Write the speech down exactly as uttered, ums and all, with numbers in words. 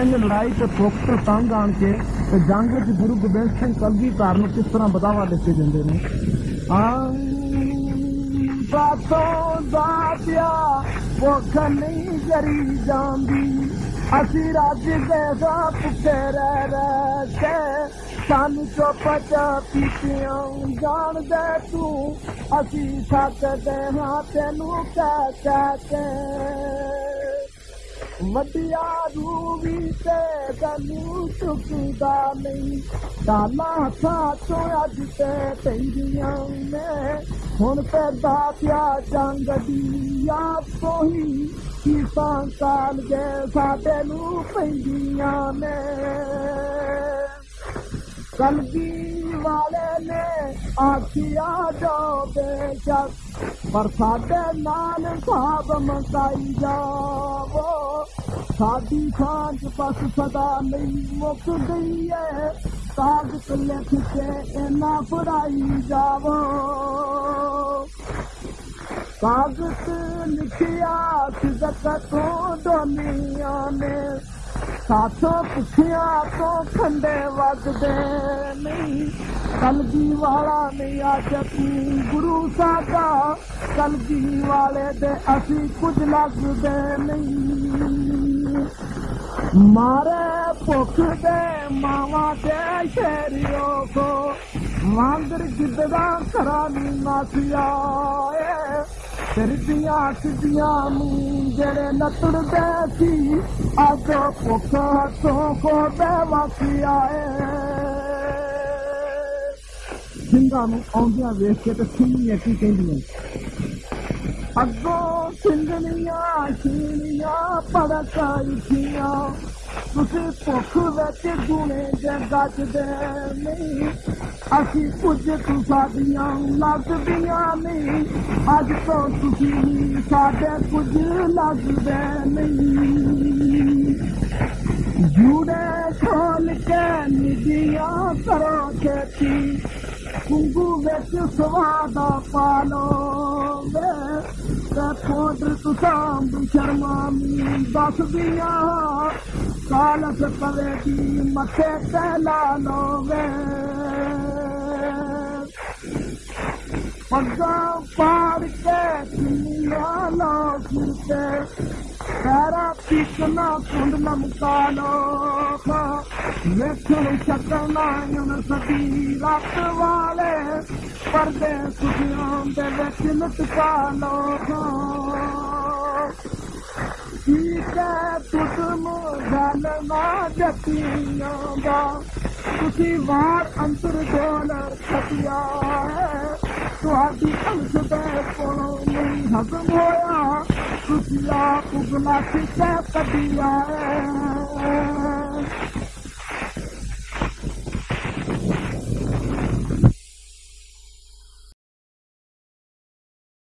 ਸਿੰਘ ਲੜਾਈ ਤੇ ਭੁੱਖ ਤੋਂ ਤੰਗ ਆਣ ਕੇ ਤੇ ਜੰਗ ਵਿੱਚ ਗੁਰੂ ਗੋਬਿੰਦ ਸਿੰਘ ਕਲਗੀਧਰ ਨੂੰ ਕਿਸ ਤਰ੍ਹਾਂ ਬਦਾਵਾ ਦਿੱਤੇ ਜਾਂਦੇ ਨੇ। ਆ ਬਾਤੋਂ ਦਾ ਪਿਆ ਭੁੱਖ ਨਹੀਂ ਜਰੀ ਜਾਂਦੀ, ਅਸੀਂ ਰੱਜ ਦੇ ਸਾਂ ਭੁੱਖੇ ਰਹਿ ਰਹਿ ਕੇ, ਸਾਨੂੰ ਚੁੱਪ ਚਾਪ ਪੀਤਿਆਂ ਜਾਣਦੇ ਤੂੰ, ਅਸੀਂ ਥੱਕਦੇ ਹਾਂ ਤੈਨੂੰ ਕਹਿ ਕਹਿ ਕੇ। ਵੱਡਿਆ ਰੂਵੀ ਤੇ ਤੈਨੂੰ ਚੁੱਕਦਾ ਨਹੀਂ, ਡਾਲਾਂ ਹੱਥਾਂ ਚੋਂ ਅੱਜ ਤੇ ਪੈਂਦੀਆਂ ਨੇ, ਹੁਣ ਪੈਦਾ ਪਿਆ ਜੰਗ ਦੀ ਯਾਦ ਤੋਂ ਹੀ ਕੀਸਾਂ ਕਾਲ ਗਏ ਸਾਡੇ ਨੂੰ ਪੈਂਦੀਆਂ ਨੇ। ਕਲਗੀ ਵਾਲੇ ਨੇ ਆਖਿਆ ਜਾਓ ਬੇਸ਼ੱਕ, ਪਰ ਸਾਡੇ ਨਾਲ ਸਾਬ ਮਕਾਈ ਜਾਵੋ, ਸਾਡੀ ਸਾਂਝ ਬਸ ਸਦਾ ਨਹੀਂ ਮੁੱਕ ਗਈ ਏ, ਕਾਗਜ਼ ਲਿਖ ਕੇ ਇਹਨਾਂ ਫੜਾਈ ਜਾਵੋ। ਕਾਗਜ਼ ਲਿਖਿਆ ਸਿਦਕ ਤੋਂ ਦੁਨੀਆਂ ਨੇ, ਸਾਥੋਂ ਭੁੱਖਿਆਂ ਤੋਂ ਖੰਡੇ ਵੱਜਦੇ ਨਹੀਂ, ਕਲਗੀ ਵਾਲਾ ਨਹੀਂ ਅੱਜ ਤੂੰ ਗੁਰੂ ਸਾਡਾ, ਕਲਗੀ ਵਾਲੇ ਦੇ ਅਸੀਂ ਕੁਝ ਲੱਗਦੇ ਨਹੀਂ। ਮਾਰੇ ਭੁੱਖ ਦੇ ਮਾਵਾਂ ਦੇ ਸ਼ੇਰੀਓ ਕੋ, ਵਾਂਦਰ ਗਿੱਦੜਾ ਘਰਾਂ ਨੂੰ ਨਾਸਿਆ ਏ, ਫਿਰਦੀਆਂ ਸਿੱਧੀਆਂ ਨੂੰ ਜਿਹੜੇ ਨੱਤੜਦੇ ਸੀ, ਅੱਜ ਭੁੱਖ ਹੱਥੋਂ ਖੋਦੇ ਵਾਕਿਆ ਏ। ਸਿੰਘਾਂ ਨੂੰ ਆਉਂਦਿਆਂ ਵੇਖ ਕੇ ਤੇ ਸਿੰਘਣੀਆਂ ਕੀ ਕਹਿੰਦੀਆਂ, ਅੱਗੋਂ ਸਿੰਘਣੀਆਂ ਛੀਣੀਆਂ ਭੜਕਾਈ ਥੀਆਂ, ਤੁਸੀਂ ਭੁੱਖ ਵਿੱਚ ਗੁਣੇ ਜੇ ਗੱਜਦੇ ਨਹੀਂ, ਅਸੀਂ ਕੁਝ ਤੂੰ ਸਾਡੀਆਂ ਲੱਗਦੀਆਂ ਨਹੀਂ, ਅੱਜ ਤੋਂ ਤੁਸੀਂ ਸਾਡੇ ਕੁਝ ਲੱਗਦੇ ਨਹੀਂ। ਜੂੜੇ ਖੋਲ ਕੇ ਨਿੱਧੀਆਂ ਕਰੋ ਛੇਤੀ, ਕੁੰਗੂ ਵਿੱਚ ਸਵਾਦਾ ਪਾ ਲਓਗੇ, ਤੇ ਪੋਡਰ ਤੁਸਾਂ ਸ਼ਰਮਾਮੀ ਦੱਸਦੀਆਂ, ਕਾਲਸ ਪਵੇਗੀ ਮੱਥੇ ਤੇ ਲਾ ਲਓਗੇ। ਪੱਗਾਂ ਪਾੜ ਕੇ ਚੁੰਨੀਆਂ ਲਾ ਸਿਰ ਤੇ, ਪੈਰਾਂ ਪੀਕਣਾ ਕੁੰਡ ਲਮਕਾ ਲੋ, ਵੇਖਣ ਸ਼ਕਲ ਨਾਇਨ ਸਦੀ ਰਾਤ ਵਾਲੇ, ਪਰਦੇ ਸੁਖਿਆਂ ਦੇ ਵਿੱਚ ਲਟਕਾ ਲੋ। ਠੀਕ ਹੈ ਤੁਮ ਗੱਲ ਨਾ ਜੱਤੀਆਂ ਦਾ, ਤੁਸੀਂ ਵਾਰ ਅੰਤਰ ਗੋਲ ਖਤਿਆ ਹੈ, ਤੁਹਾਡੀ ਅੰਸ਼ ਦੇ ਕੋਲੋਂ ਨਹੀਂ ਹਜ਼ਮ ਹੋਇਆ, ਤੁਸੀਂ ਆਪ ਉਗਲਾ ਕੇ ਕੱਢਿਆ ਹੈ।